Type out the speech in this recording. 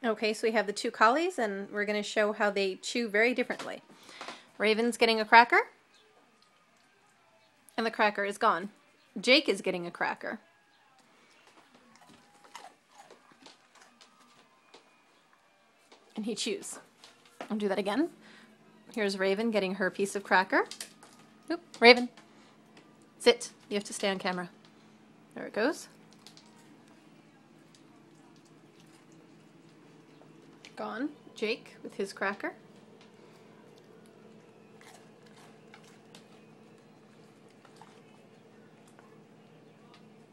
Okay, so we have the two collies, and we're going to show how they chew very differently. Raven's getting a cracker, and the cracker is gone. Jake is getting a cracker. And he chews. I'll do that again. Here's Raven getting her piece of cracker. Oop, Raven, sit. You have to stay on camera. There it goes. Gone. Jake with his cracker.